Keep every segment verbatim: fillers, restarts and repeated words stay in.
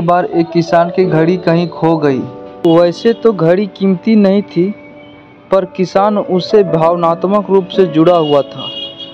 बार एक किसान की घड़ी कहीं खो गई। वैसे तो घड़ी कीमती नहीं थी, पर किसान उससे भावनात्मक रूप से जुड़ा हुआ था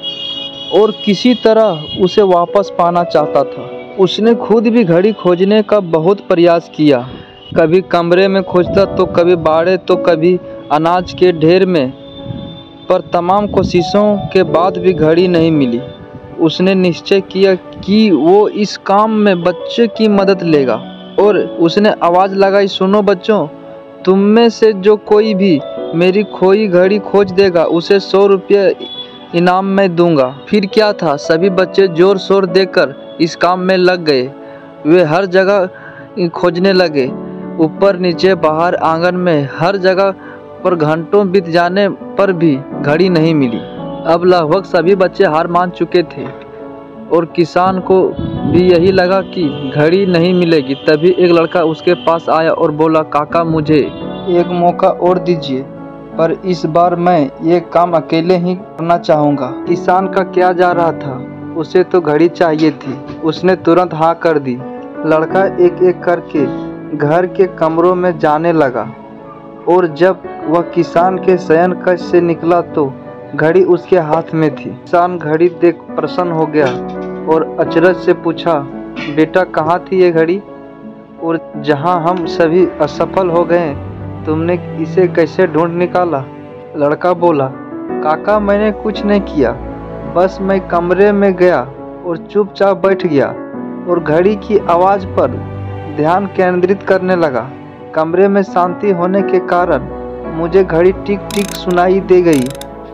और किसी तरह उसे वापस पाना चाहता था। उसने खुद भी घड़ी खोजने का बहुत प्रयास किया। कभी कमरे में खोजता, तो कभी बाड़े, तो कभी अनाज के ढेर में, पर तमाम कोशिशों के बाद भी घड़ी नहीं मिली। उसने निश्चय किया कि वो इस काम में बच्चे की मदद लेगा और उसने आवाज़ लगाई, सुनो बच्चों, तुम में से जो कोई भी मेरी खोई घड़ी खोज देगा उसे सौ रुपये इनाम मैं दूंगा। फिर क्या था, सभी बच्चे जोर शोर देकर इस काम में लग गए। वे हर जगह खोजने लगे, ऊपर नीचे बाहर आंगन में, हर जगह पर घंटों बीत जाने पर भी घड़ी नहीं मिली। अब लगभग सभी बच्चे हार मान चुके थे और किसान को भी यही लगा कि घड़ी नहीं मिलेगी। तभी एक लड़का उसके पास आया और बोला, काका मुझे एक मौका और दीजिए, पर इस बार मैं ये काम अकेले ही करना चाहूँगा। किसान का क्या जा रहा था, उसे तो घड़ी चाहिए थी। उसने तुरंत हाँ कर दी। लड़का एक एक करके घर के कमरों में जाने लगा और जब वह किसान के शयन कक्ष से निकला तो घड़ी उसके हाथ में थी। किसान घड़ी देख प्रसन्न हो गया और अचरज से पूछा, बेटा कहाँ थी ये घड़ी, और जहाँ हम सभी असफल हो गए तुमने इसे कैसे ढूंढ निकाला? लड़का बोला, काका मैंने कुछ नहीं किया, बस मैं कमरे में गया और चुपचाप बैठ गया और घड़ी की आवाज़ पर ध्यान केंद्रित करने लगा। कमरे में शांति होने के कारण मुझे घड़ी टिक टिक सुनाई दे गई,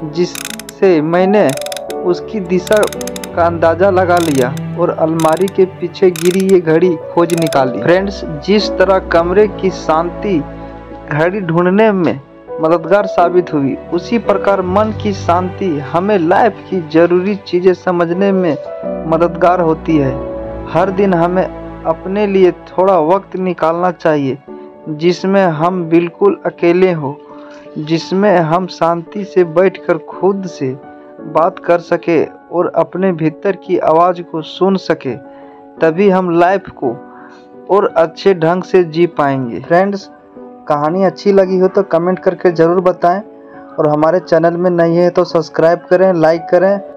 जिससे मैंने उसकी दिशा का अंदाज़ा लगा लिया और अलमारी के पीछे गिरी ये घड़ी खोज निकाली। फ्रेंड्स, जिस तरह कमरे की शांति घड़ी ढूंढने में मददगार साबित हुई, उसी प्रकार मन की शांति हमें लाइफ की ज़रूरी चीज़ें समझने में मददगार होती है। हर दिन हमें अपने लिए थोड़ा वक्त निकालना चाहिए, जिसमें हम बिल्कुल अकेले हों, जिसमें हम शांति से बैठकर खुद से बात कर सके और अपने भीतर की आवाज़ को सुन सके। तभी हम लाइफ को और अच्छे ढंग से जी पाएंगे। फ्रेंड्स, कहानी अच्छी लगी हो तो कमेंट करके ज़रूर बताएं और हमारे चैनल में नए हैं तो सब्सक्राइब करें, लाइक करें